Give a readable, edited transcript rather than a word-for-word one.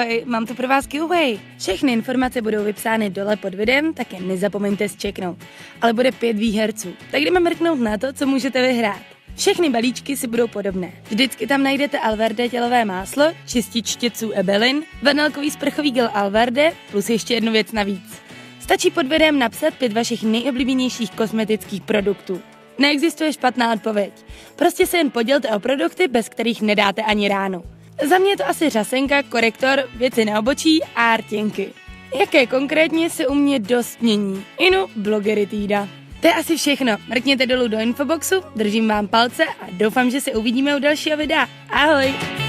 Ahoj, mám tu pro vás giveaway. Všechny informace budou vypsány dole pod videem, tak je nezapomeňte zčeknout. Ale bude 5 výherců, tak jdeme mrknout na to, co můžete vyhrát. Všechny balíčky si budou podobné. Vždycky tam najdete Alverde tělové máslo, čistič štětců Ebelin, vanilkový sprchový gel Alverde plus ještě jednu věc navíc. Stačí pod videem napsat 5 vašich nejoblíbenějších kosmetických produktů. Neexistuje špatná odpověď. Prostě se jen podělte o produkty, bez kterých nedáte ani ránu. Za mě je to asi řasenka, korektor, věci na obočí a rtěnky. Jaké konkrétně se u mě dost mění. Inu, blogery týda. To je asi všechno. Mrkněte dolů do infoboxu, držím vám palce a doufám, že se uvidíme u dalšího videa. Ahoj!